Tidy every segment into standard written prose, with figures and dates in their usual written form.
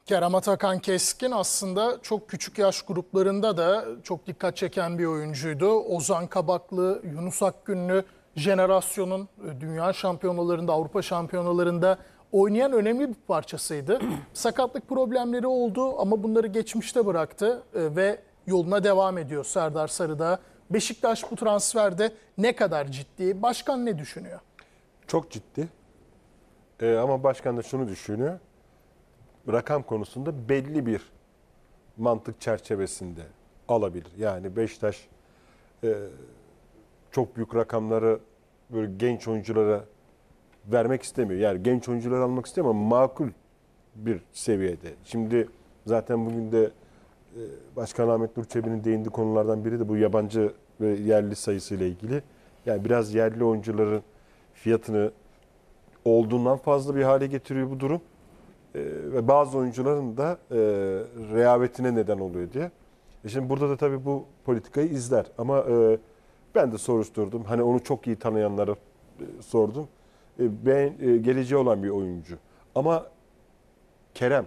Kerem Atakan Keskin aslında çok küçük yaş gruplarında da çok dikkat çeken bir oyuncuydu. Ozan Kabaklı, Yunus Akgünlü jenerasyonun dünya şampiyonalarında, Avrupa şampiyonalarında oynayan önemli bir parçasıydı. Sakatlık problemleri oldu ama bunları geçmişte bıraktı ve yoluna devam ediyor Serdar Sarıdağ. Beşiktaş bu transferde ne kadar ciddi? Başkan ne düşünüyor? Çok ciddi. Ama başkan da şunu düşünüyor. Rakam konusunda belli bir mantık çerçevesinde alabilir. Yani Beşiktaş çok büyük rakamları böyle genç oyunculara vermek istemiyor. Yani genç oyuncuları almak istemiyor ama makul bir seviyede. Şimdi zaten bugün de Başkan Ahmet Nur Çebi'nin değindiği konulardan biri de bu yabancı ve yerli sayısıyla ilgili. Yani biraz yerli oyuncuların fiyatını olduğundan fazla bir hale getiriyor bu durum. Ve bazı oyuncuların da rehavetine neden oluyor diye. Şimdi burada da tabii bu politikayı izler. Ama ben de soruşturdum. Hani onu çok iyi tanıyanlara sordum. Ben geleceği olan bir oyuncu. Ama Kerem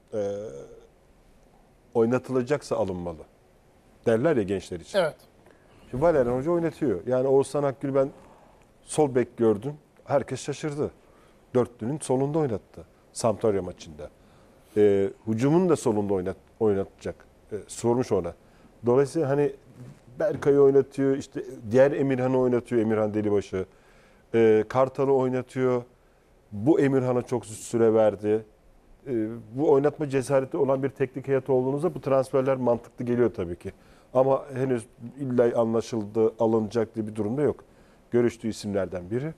oynatılacaksa alınmalı. Derler ya gençler için. Evet. Şimdi Valerian Hoca oynatıyor. Yani Oğuzhan Akgül ben sol bek gördüm. Herkes şaşırdı. Dörtlünün solunda oynattı. Sampdoria maçında. Hücumun da solunda oynatacak. Sormuş ona. Dolayısıyla hani Berkay'ı oynatıyor, işte diğer Emirhan'ı oynatıyor, Emirhan Delibaşı. Kartal'ı oynatıyor. Bu Emirhan'a çok süre verdi. Bu oynatma cesareti olan bir teknik heyet olduğunuzda bu transferler mantıklı geliyor tabii ki. Ama henüz illa anlaşıldı, alınacak diye bir durumda yok. Görüştüğü isimlerden biri.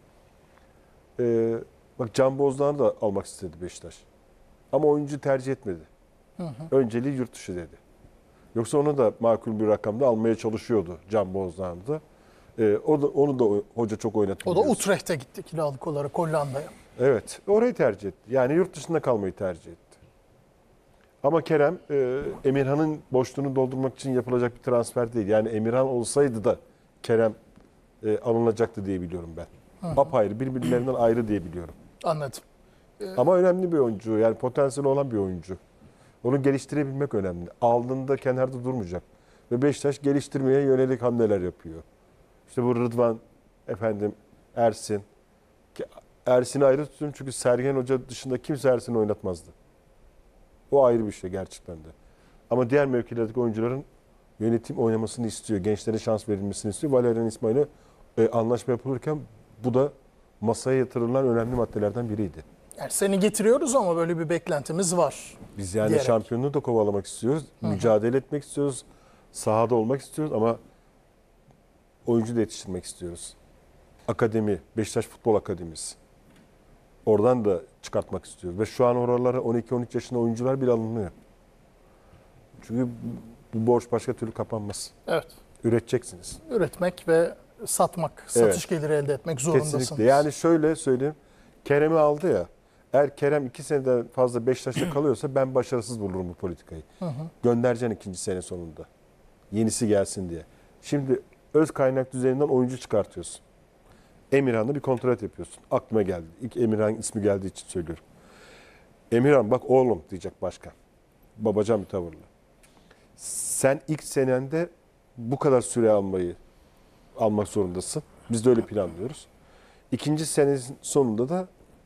Bak Can Bozdoğan'ı da almak istedi Beşiktaş. Ama oyuncu tercih etmedi. Önceliği yurt dışı dedi. Yoksa onu da makul bir rakamda almaya çalışıyordu Can Bozdoğan'ı da. Onu da hoca çok oynattı. O da Utrecht'e gitti kiralık olarak Hollanda'ya. Evet. Orayı tercih etti. Yani yurt dışında kalmayı tercih etti. Ama Kerem Emirhan'ın boşluğunu doldurmak için yapılacak bir transfer değil. Yani Emirhan olsaydı da Kerem alınacaktı diye biliyorum ben. Apayrı, birbirlerinden ayrı diye biliyorum. Anladım. Ama önemli bir oyuncu. Yani potansiyeli olan bir oyuncu. Onu geliştirebilmek önemli. Aldığında kenarda durmayacak. Ve Beşiktaş geliştirmeye yönelik hamleler yapıyor. İşte bu Rıdvan, Ersin. Ersin'i ayrı tutuyorum çünkü Sergen Hoca dışında kimse Ersin'i oynatmazdı. O ayrı bir şey gerçekten de. Ama diğer mevkilerdeki oyuncuların yönetim oynamasını istiyor. Gençlere şans verilmesini istiyor. Valerian İsmail'e anlaşma yapılırken bu da masaya yatırılan önemli maddelerden biriydi. Yani seni getiriyoruz ama böyle bir beklentimiz var. Biz yani diyerek. şampiyonluğu da kovalamak istiyoruz. Mücadele etmek istiyoruz. Sahada olmak istiyoruz ama oyuncu da yetiştirmek istiyoruz. Akademi, Beşiktaş Futbol Akademisi. Oradan da çıkartmak istiyoruz. Ve şu an oralara 12-13 yaşında oyuncular bile alınıyor. Çünkü bu borç başka türlü kapanmaz. Evet. Üreteceksiniz. Üretmek ve satmak, satış geliri elde etmek zorundasınız. Kesinlikle. Yani şöyle söyleyeyim. Kerem'i aldı ya. Eğer Kerem 2 seneden fazla Beşiktaş'ta kalıyorsa ben başarısız bulurum bu politikayı. Göndereceksin 2. sene sonunda. Yenisi gelsin diye. Şimdi öz kaynak düzeyinden oyuncu çıkartıyorsun. Emirhan'la bir kontrat yapıyorsun. Aklıma geldi. İlk Emirhan ismi geldiği için söylüyorum. Emirhan bak oğlum diyecek başkan. Babacan bir tavırla. Sen ilk senende bu kadar süre almak zorundasın. Biz de öyle planlıyoruz. 2. senenin sonunda da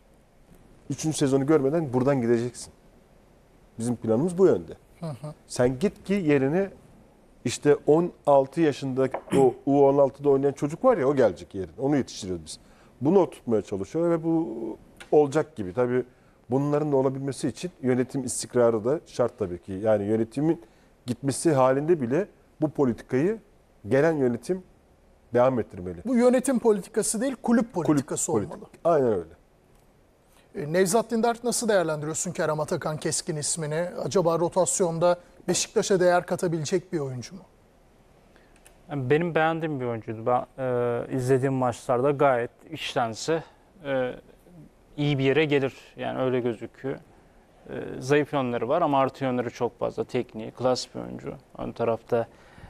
3. sezonu görmeden buradan gideceksin. Bizim planımız bu yönde. Sen git ki yerine işte 16 yaşında o U16'da oynayan çocuk var ya o gelecek yerine. Onu yetiştiriyoruz biz. Bunu oturtmaya çalışıyor ve bu olacak gibi. Tabii bunların da olabilmesi için yönetim istikrarı da şart tabii ki. Yani yönetimin gitmesi halinde bile bu politikayı gelen yönetim devam ettirmeli. Bu yönetim politikası değil, kulüp politikası olmalı. Aynen öyle. Nevzat Dindar nasıl değerlendiriyorsun Kerem Atakan Keskin ismini? Acaba rotasyonda Beşiktaş'a değer katabilecek bir oyuncu mu? Yani benim beğendiğim bir oyuncuydu. Ben izlediğim maçlarda gayet işlense iyi bir yere gelir. Yani öyle gözüküyor. Zayıf yönleri var ama artı yönleri çok fazla. Tekniği, klas bir oyuncu. Ön tarafta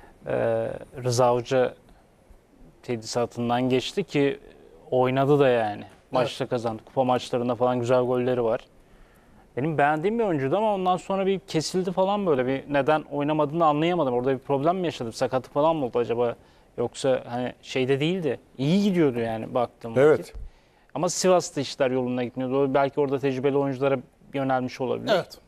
Rıza Hoca tedrisatından geçti ki oynadı da yani. Maçta kazandı. Kupa maçlarında falan güzel golleri var. benim beğendiğim bir oyuncuydu ama ondan sonra bir kesildi falan böyle. Bir neden oynamadığını anlayamadım. Orada bir problem mi yaşadı? Sakatlık falan mı oldu acaba? Yoksa hani şeyde değildi. İyi gidiyordu yani baktığım Evet. vakit. Ama Sivas'ta işler yoluna gitmiyordu. Belki orada tecrübeli oyunculara yönelmiş olabilir. Evet.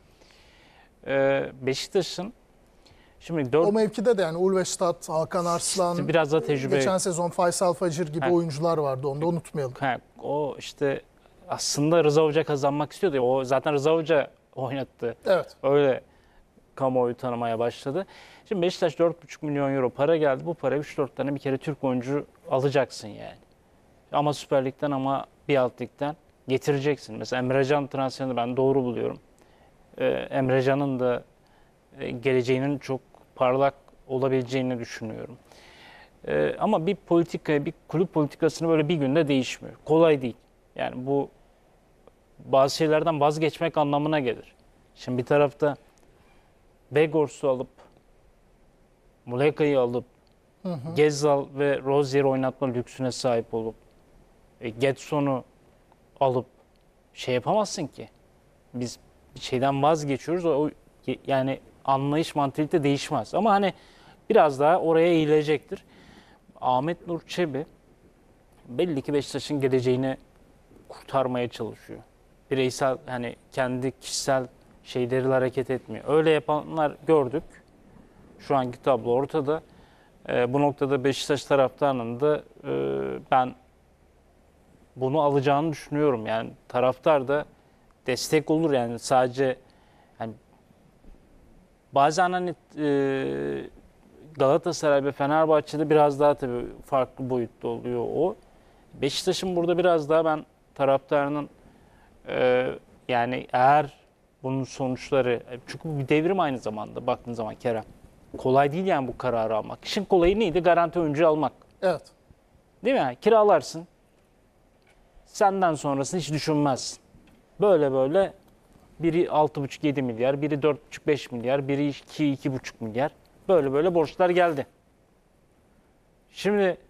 Beşiktaş'ın şimdi O 4 mevkide de yani Ulvestad, Hakan Arslan, biraz da tecrübe. geçen sezon Faysal Facır gibi Ha. oyuncular vardı. Onu da unutmayalım. O işte aslında Rıza Hoca kazanmak istiyordu. O zaten Rıza Hoca oynattı. Evet. Öyle kamuoyu tanımaya başladı. Şimdi Beşiktaş 4,5 milyon euro para geldi. Bu para 3-4 tane bir kere Türk oyuncu alacaksın yani. Ama Süper Lig'den ama bir alt ligden getireceksin. Mesela Emre Can transferini ben doğru buluyorum. Emre Can'ın da geleceğinin çok parlak olabileceğini düşünüyorum. Ama bir politikaya, bir kulüp politikasını böyle bir günde değişmiyor. Kolay değil. Yani bu bazı şeylerden vazgeçmek anlamına gelir. Şimdi bir tarafta Vegors'u alıp, Muleka'yı alıp, Gezzal ve Rozier'i oynatma lüksüne sahip olup, Getson'u alıp şey yapamazsın ki. Biz bir şeyden vazgeçiyoruz. Yani anlayış mantalite değişmez. Ama hani biraz daha oraya eğilecektir. Ahmet Nur Çebi belli ki Beşiktaş'ın geleceğini kurtarmaya çalışıyor. Bireysel hani kendi kişisel şeyleriyle hareket etmiyor. Öyle yapanlar gördük. Şu anki tablo ortada. Bu noktada Beşiktaş taraftarının da ben bunu alacağını düşünüyorum. Yani taraftar da destek olur yani sadece hani bazen hani Galatasaray ve Fenerbahçe'de biraz daha tabii farklı boyutta oluyor o. Beşiktaş'ın burada biraz daha ben taraftarının yani eğer bunun sonuçları çünkü bir devrim aynı zamanda baktığın zaman Kerem. Kolay değil yani bu kararı almak. İşin kolayı neydi? Garanti oyuncu almak. Evet. Değil mi? Kiralarsın. Senden sonrasını hiç düşünmezsin. Böyle böyle biri 6,5-7 milyar, biri 4,5-5 milyar, biri 2-2,5 milyar. Böyle böyle borçlar geldi. Şimdi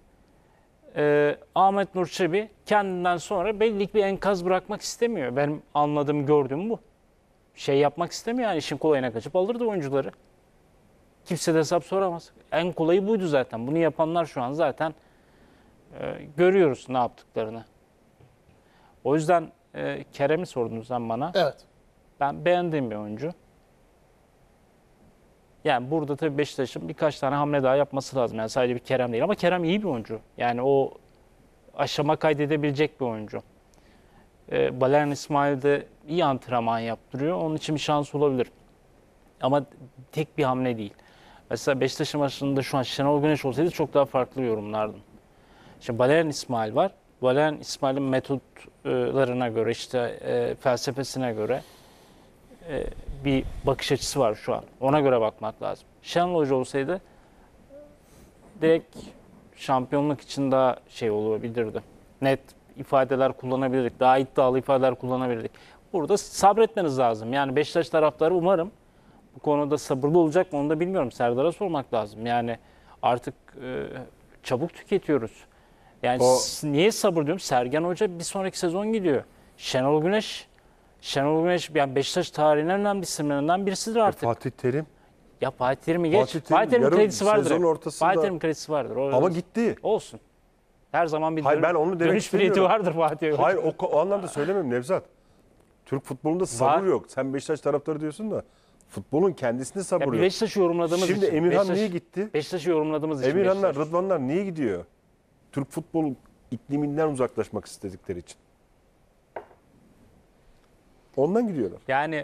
Ahmet Nur Çebi kendinden sonra belli ki bir enkaz bırakmak istemiyor. Benim anladığım, gördüğüm bu. Şey yapmak istemiyor yani işin kolayına kaçıp alırdı oyuncuları. Kimse de hesap soramaz. En kolayı buydu zaten. Bunu yapanlar şu an zaten görüyoruz ne yaptıklarını. O yüzden Kerem'i sordunuz sen bana. Evet. Ben beğendiğim bir oyuncu. Yani burada tabii Beşiktaş'ın birkaç tane hamle daha yapması lazım. Yani sadece bir Kerem değil ama Kerem iyi bir oyuncu. Yani o aşama kaydedebilecek bir oyuncu. Valerian İsmail de iyi antrenman yaptırıyor. Onun için bir şans olabilir. Ama tek bir hamle değil. Mesela Beşiktaş'ın maçında şu an Şenol Güneş olsaydı çok daha farklı yorumlardım. Şimdi Valerian İsmail var. Valerian İsmail'in metotlarına göre işte felsefesine göre bir bakış açısı var şu an. Ona göre bakmak lazım. Şenol Hoca olsaydı direkt şampiyonluk için daha şey olabilirdi. Net ifadeler kullanabilirdik. Daha iddialı ifadeler kullanabilirdik. Burada sabretmeniz lazım. Yani Beşiktaş taraftarı umarım bu konuda sabırlı olacak mı onu da bilmiyorum. Serdar'a sormak lazım. Yani artık çabuk tüketiyoruz. Yani niye sabır diyorum? Sergen Hoca bir sonraki sezon gidiyor. Şenol Güneş yani Beşiktaş tarihinin en önemli isimlerinden birisidir artık. Fatih Terim. Ya Fatih Terim'i geç. Fatih Terim yarım kredisi vardır. sezon ortasında- Fatih Terim'in kredisi vardır. Ama gitti. Olsun. Her zaman bir Hayır, ben onu demek dönüş bileti istemiyorum. vardır Fatih Hoca. Hayır o anlamda söylemiyorum Nevzat. Türk futbolunda sabır Var. yok. Sen Beşiktaş taraftarı diyorsun da futbolun kendisinde sabır Ya bir yok. Beşiktaş'ı yorumladığımız Şimdi için. Emirhan Beşiktaş- niye gitti? Beşiktaş'ı yorumladığımız için. Emirhanlar, Beşiktaş. Rıdvanlar niye gidiyor? Türk futbol ikliminden uzaklaşmak istedikleri için. Ondan gidiyorlar. Yani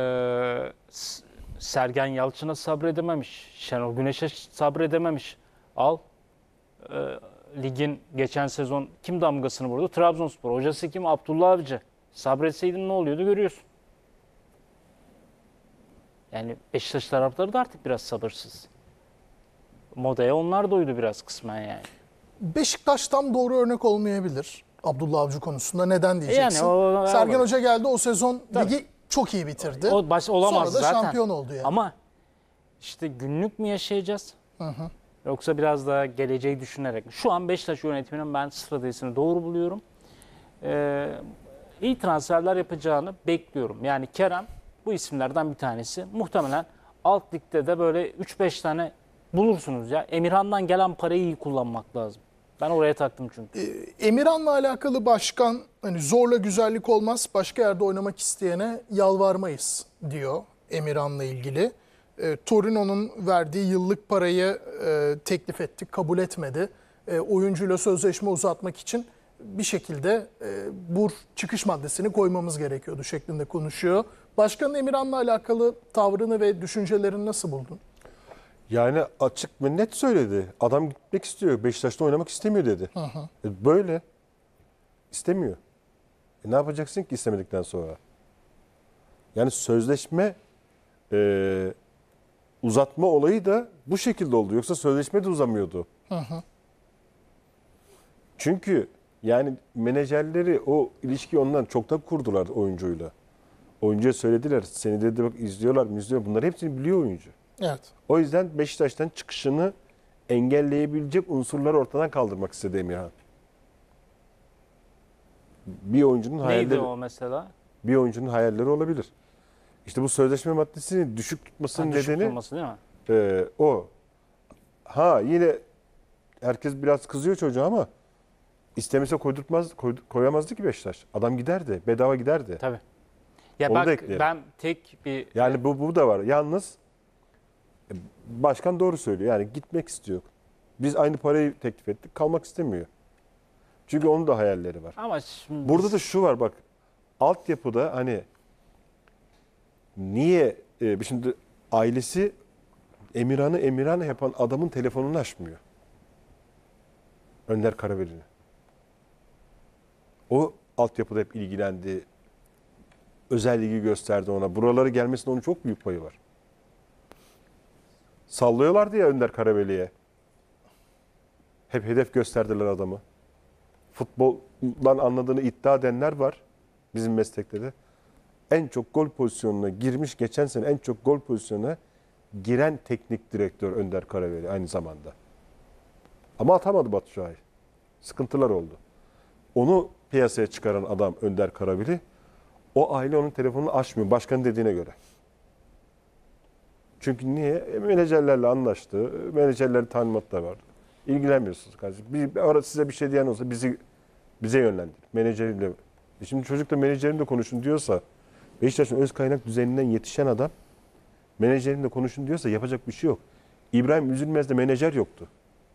Sergen Yalçın'a sabredememiş. Şenol Güneş'e sabredememiş. Al. Ligin geçen sezon kim damgasını vurdu? Trabzonspor. Hocası kim? Abdullah Avcı. Sabretseydin ne oluyordu görüyorsun. Yani Beşiktaş taraftarı da artık biraz sabırsız. Modaya onlar da uydu biraz kısmen yani. Beşiktaş tam doğru örnek olmayabilir Abdullah Avcı konusunda. Neden diyeceksin? Yani Sergen Hoca geldi o sezon Tabii. ligi çok iyi bitirdi. O baş olamaz Sonra da zaten. şampiyon oldu yani. Ama işte günlük mü yaşayacağız? Yoksa biraz daha geleceği düşünerek mi? Şu an Beşiktaş yönetiminin ben stratejisini doğru buluyorum. iyi transferler yapacağını bekliyorum. Yani Kerem bu isimlerden bir tanesi. Muhtemelen alt ligde de böyle 3-5 tane bulursunuz ya. Emirhan'dan gelen parayı iyi kullanmak lazım. Ben oraya taktım çünkü. Emirhan'la alakalı başkan hani zorla güzellik olmaz, başka yerde oynamak isteyene yalvarmayız diyor Emirhan'la ilgili. Torino'nun verdiği yıllık parayı teklif ettik, kabul etmedi. Oyuncuyla sözleşme uzatmak için bir şekilde bu çıkış maddesini koymamız gerekiyordu şeklinde konuşuyor. Başkanın Emirhan'la alakalı tavrını ve düşüncelerini nasıl buldun? Yani açık ve net söyledi. Adam gitmek istiyor. Beşiktaş'ta oynamak istemiyor dedi. Böyle. İstemiyor. Ne yapacaksın ki istemedikten sonra? Yani sözleşme uzatma olayı da bu şekilde oldu. Yoksa sözleşme de uzamıyordu. Çünkü yani menajerleri o ilişkiyi ondan çoktan kurdular oyuncuyla. Oyuncuya söylediler. Seni dedi bak izliyorlar. Bunları hepsini biliyor oyuncu. Evet. O yüzden Beşiktaş'tan çıkışını engelleyebilecek unsurları ortadan kaldırmak istedi Emirhan. Bir oyuncunun Neydi hayalleri, o mesela? bir oyuncunun hayalleri olabilir. İşte bu sözleşme maddesini düşük tutmasının Düşük nedeni olması değil mi? o. Ha yine herkes biraz kızıyor çocuğa ama istemese koyamazdı ki Beşiktaş. Adam giderdi. Bedava giderdi. Tabii. Ya Onu da bak ekleyelim. ben tek bir Yani bu da var. Yalnız başkan doğru söylüyor. Yani gitmek istiyor. Biz aynı parayı teklif ettik. Kalmak istemiyor. Çünkü onun da hayalleri var. ama şimdi Burada da şu var bak. Altyapıda hani niye şimdi ailesi Emirhan yapan adamın telefonunu açmıyor. Önder Karaveli'ni. O altyapıda hep ilgilendi. Özel ilgi gösterdi ona. Buralara gelmesinde onun çok büyük payı var. Sallıyorlardı ya Önder Karaveli'ye. Hep hedef gösterdiler adamı. Futboldan anladığını iddia edenler var bizim meslekte de. En çok gol pozisyonuna girmiş, geçen sene en çok gol pozisyonuna giren teknik direktör Önder Karaveli aynı zamanda. Ama atamadı Batu Şahin. Sıkıntılar oldu. Onu piyasaya çıkaran adam Önder Karaveli. O aile onun telefonunu açmıyor başkanın dediğine göre. Çünkü niye? Menajerlerle anlaştı. Menajerlerin talimatları var. İlgilenmiyorsunuz kardeşim. Size bir şey diyen olsa bize yönlendir. Menajeriyle. Şimdi çocuk da menajerimle konuşun diyorsa Beşiktaş'ın öz kaynak düzeninden yetişen adam menajerimle konuşun diyorsa yapacak bir şey yok. İbrahim Üzülmez'de menajer yoktu.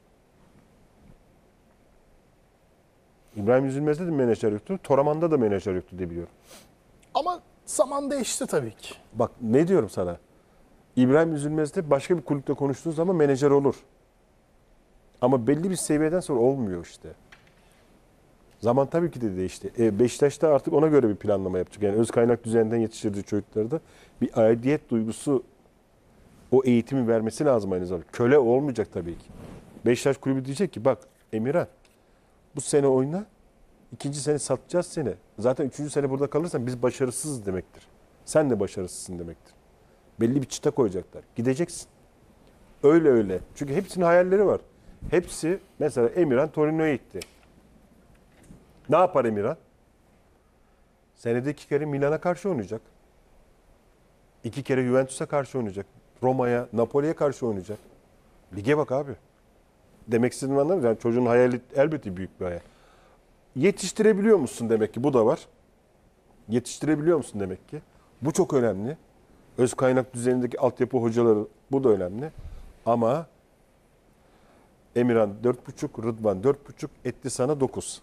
İbrahim Üzülmez'de de menajer yoktu. Toraman'da da menajer yoktu diye biliyorum. Ama zaman değişti tabii ki. Bak ne diyorum sana. İbrahim Üzülmez'de başka bir kulüpte konuştuğun zaman menajer olur. Ama belli bir seviyeden sonra olmuyor işte. Zaman tabii ki de değişti. Beşiktaş'ta artık ona göre bir planlama yapacak. Yani öz kaynak düzeninden yetiştirdiği çocuklarda bir aidiyet duygusu o eğitimi vermesi lazım aynı zamanda. Köle olmayacak tabii ki. Beşiktaş kulübü diyecek ki bak Emirhan bu sene oyna. 2. sene satacağız seni. Zaten 3. sene burada kalırsan biz başarısızız demektir. Sen de başarısızsın demektir. Belli bir çıta koyacaklar. Gideceksin. Öyle. Çünkü hepsinin hayalleri var. Hepsi mesela Emirhan Torino'ya gitti. Ne yapar Emirhan? Senede 2 kere Milan'a karşı oynayacak. 2 kere Juventus'a karşı oynayacak. Roma'ya, Napoli'ye karşı oynayacak. Lige bak abi. Demek istediğimi anladın mı? Yani çocuğun hayali elbette büyük bir hayal. Yetiştirebiliyor musun demek ki? Bu da var. Yetiştirebiliyor musun demek ki? Bu çok önemli. Öz kaynak düzenindeki altyapı hocaları bu da önemli. Ama Emirhan 4,5, Rıdvan 4,5 etti sana 9.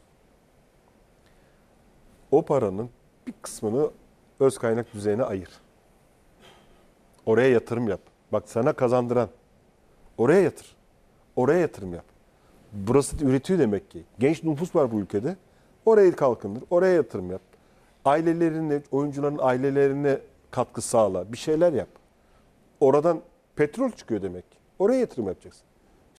O paranın bir kısmını öz kaynak düzeyine ayır. Oraya yatırım yap. Bak sana kazandıran. Oraya yatır. Oraya yatırım yap. Burası üretiyor demek ki. Genç nüfus var bu ülkede. Orayı kalkındır. Oraya yatırım yap. Ailelerine, oyuncuların ailelerine katkı sağla. Bir şeyler yap. Oradan petrol çıkıyor demek ki. Oraya yatırım yapacaksın.